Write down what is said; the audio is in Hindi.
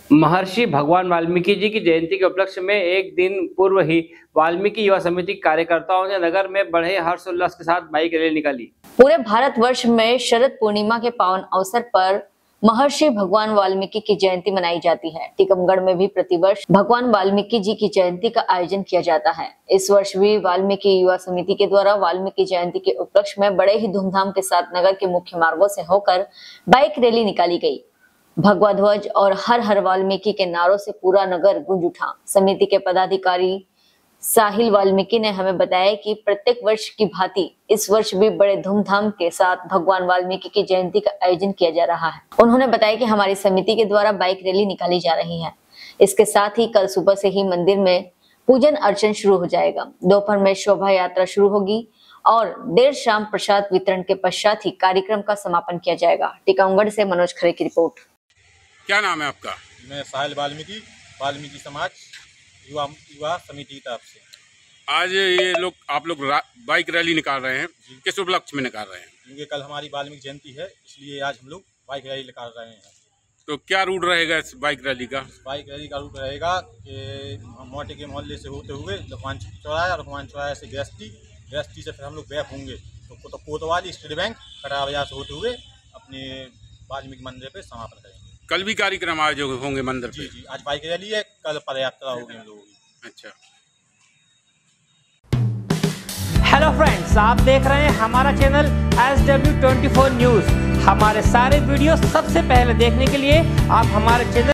महर्षि भगवान वाल्मीकि जी की जयंती के उपलक्ष्य में एक दिन पूर्व ही वाल्मीकि युवा समिति के कार्यकर्ताओं ने नगर में बड़े हर्षोल्लास के साथ बाइक रैली निकाली। पूरे भारतवर्ष में शरद पूर्णिमा के पावन अवसर पर महर्षि भगवान वाल्मीकि की जयंती मनाई जाती है। टीकमगढ़ में भी प्रतिवर्ष भगवान वाल्मीकि जी की जयंती का आयोजन किया जाता है। इस वर्ष भी वाल्मीकि युवा समिति के द्वारा वाल्मीकि जयंती के उपलक्ष्य में बड़े ही धूमधाम के साथ नगर के मुख्य मार्गों से होकर बाइक रैली निकाली गई। भगवा ध्वज और हर हर वाल्मीकि के नारों से पूरा नगर गूंज उठा। समिति के पदाधिकारी साहिल वाल्मीकि ने हमें बताया कि प्रत्येक वर्ष की भांति इस वर्ष भी बड़े धूमधाम के साथ भगवान वाल्मीकि की जयंती का आयोजन किया जा रहा है। उन्होंने बताया कि हमारी समिति के द्वारा बाइक रैली निकाली जा रही है। इसके साथ ही कल सुबह से ही मंदिर में पूजन अर्चन शुरू हो जाएगा। दोपहर में शोभा यात्रा शुरू होगी और देर शाम प्रसाद वितरण के पश्चात ही कार्यक्रम का समापन किया जाएगा। टीकमगढ़ से मनोज खरे की रिपोर्ट। क्या नाम है आपका? मैं साहिल वाल्मीकि समाज युवा समिति की तरफ से। आज ये लोग आप लोग बाइक रैली निकाल रहे हैं, किस उपलक्ष्य में निकाल रहे हैं? क्योंकि कल हमारी वाल्मीकि जयंती है, इसलिए आज हम लोग बाइक रैली निकाल रहे हैं। तो क्या रूट रहेगा इस बाइक रैली का? बाइक रैली का रूट रहेगा कि मोटे के मोहल्ले से होते हुए लखमान चौराहा और लखमान चौराहे से गृहस्थी से फिर हम लोग बैक होंगे तो कोतवाली स्टेट बैंक कटारा बाजार से होते हुए अपने वाल्मीकि मंदिर पे समापन करेंगे। कल भी कार्यक्रम आयोजित होंगे मंदिर पे? जी, आज बाइक रैली है, कल पद यात्रा होगी हम लोगों की। अच्छा। हेलो फ्रेंड्स, आप देख रहे हैं हमारा चैनल SW24 न्यूज़। हमारे सारे वीडियो सबसे पहले देखने के लिए आप हमारे चैनल